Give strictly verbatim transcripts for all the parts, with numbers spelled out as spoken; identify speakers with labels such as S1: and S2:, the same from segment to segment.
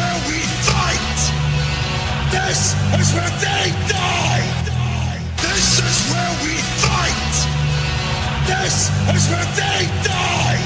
S1: where we fight. This is where they die. This is where we fight. This is where they die.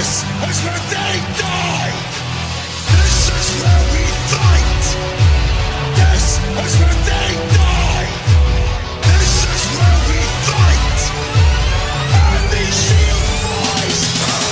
S1: This is where they die. This is where we fight. This is where they die. This is where we fight. And the shield flies.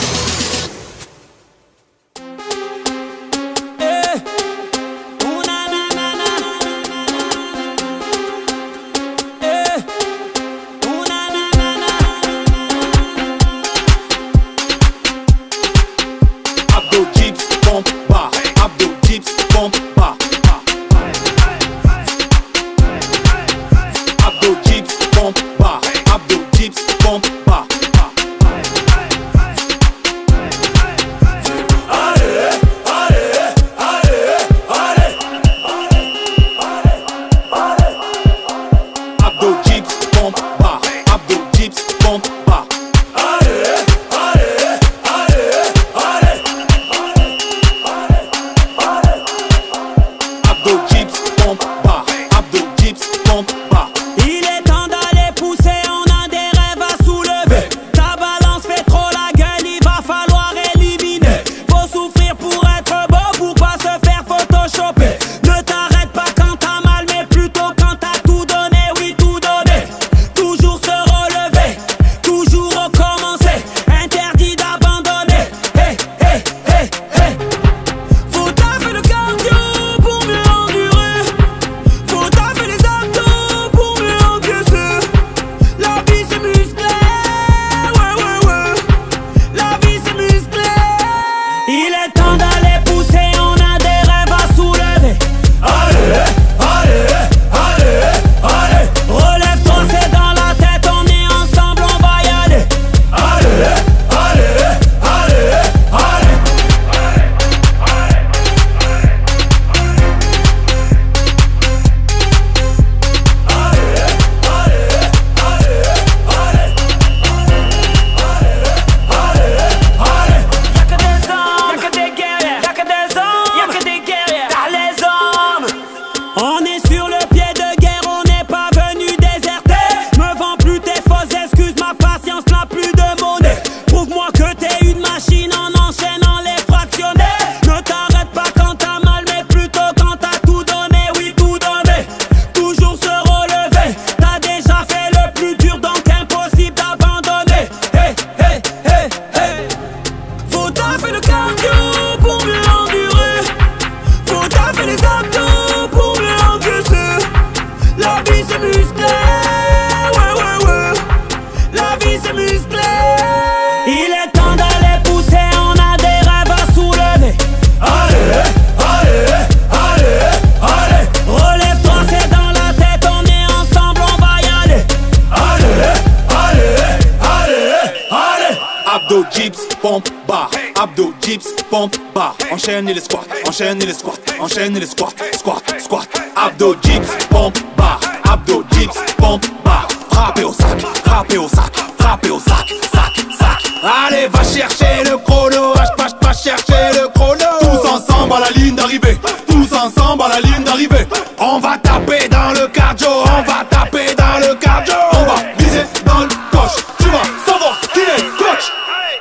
S2: Abdos, dips, pompe, barre. Abdos, dips, pompe, barre. Enchaînez les squats, enchaînez les squats, enchaînez les squats, squat, squat. Abdos, dips, pompe, barre. Abdos, dips, pompe, barre. Frappez au sac, frappez au sac, frappez au sac, sac, sac. Allez, va chercher le chrono, va, va, va chercher le chrono. Tous ensemble à la ligne d'arrivée, tous ensemble à la ligne d'arrivée. On va taper dans le cardio, on va taper dans le cardio. On va viser dans le coche, tu vas savoir qui est coach.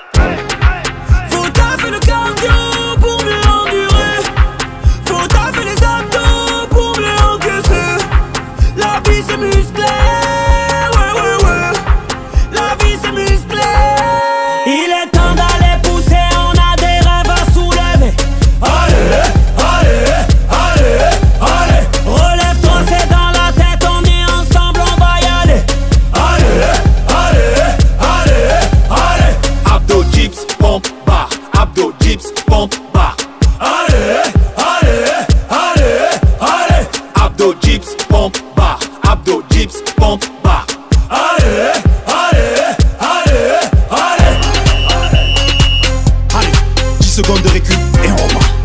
S3: Faut taffer le cardio pour mieux endurer. Faut taffer les abdos pour mieux encaisser. La vie c'est musclé, ouais ouais ouais. La vie c'est musclé. Il est temps d'aller pousser, on a des rêves à soulever.
S2: Allez, allez, allez, allez.
S3: Relève-toi, c'est dans la tête, on est ensemble, on va y aller.
S2: Allez, allez, allez, allez. Abdos, dips, pompe, barre. Abdos, dips, pompe, barre. Allez, allez, allez, allez. Abdos, dips, pompe, barre. Abdos, dips, pompe, barre. Allez, allez, allez, allez. Allez, dix secondes de récup et on repart.